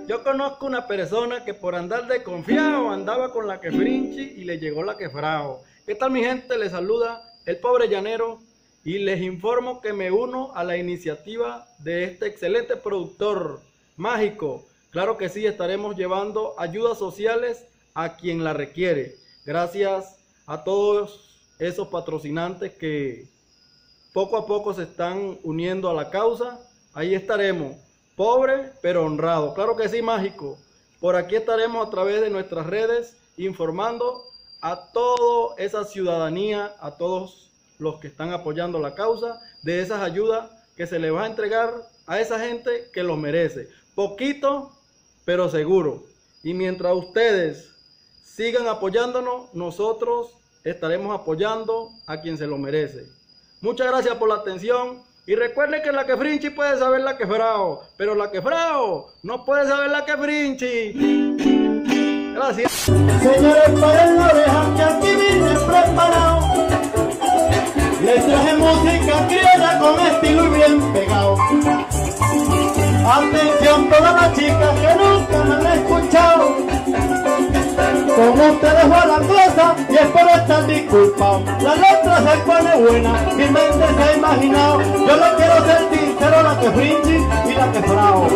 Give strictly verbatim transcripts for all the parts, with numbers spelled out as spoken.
Yo conozco una persona que por andar de confiado andaba con la quefrinchi y le llegó la quefrao. ¿Qué tal, mi gente? Les saluda el pobre llanero y les informo que me uno a la iniciativa de este excelente productor mágico. Claro que sí, estaremos llevando ayudas sociales a quien la requiere. Gracias a todos esos patrocinantes que poco a poco se están uniendo a la causa. Ahí estaremos. Pobre pero honrado, claro que sí, mágico. Por aquí estaremos a través de nuestras redes informando a toda esa ciudadanía, a todos los que están apoyando la causa, de esas ayudas que se le va a entregar a esa gente que lo merece. Poquito pero seguro. Y mientras ustedes sigan apoyándonos, nosotros estaremos apoyando a quien se lo merece. Muchas gracias por la atención. Y recuerden que la quefrinchi puede saber la quefrao, pero la quefrao no puede saber la quefrinchi. Gracias. Señores, paren la oreja que aquí vine preparado. Les traje música criolla con estilo y bien pegado. Atención todas las chicas que nunca me han escuchado. Con ustedes va la cosa y es por estar disculpado. La letra se pone buena, mi mente se ha imaginado. Yo lo quiero sentir, pero la quefrinchi y la quefrao.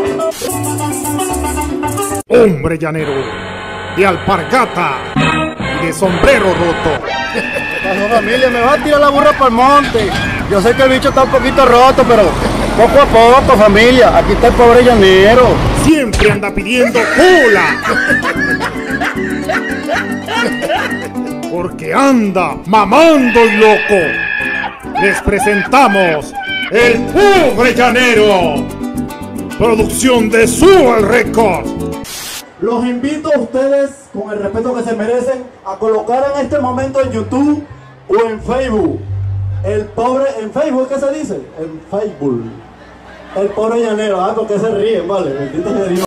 Hombre llanero, de alpargata y de sombrero roto. Bueno, familia, me va a tirar la burra para el monte. Yo sé que el bicho está un poquito roto, pero poco a poco, familia. Aquí está el pobre llanero. Siempre anda pidiendo cola. Porque anda mamando y loco. Les presentamos El Pobre Llanero, producción de Sual Records. Los invito a ustedes, con el respeto que se merecen, a colocar en este momento en YouTube o en Facebook. El pobre, en Facebook, ¿qué se dice? En Facebook. El pobre llanero, ah, porque se ríen, vale, bendito sea Dios.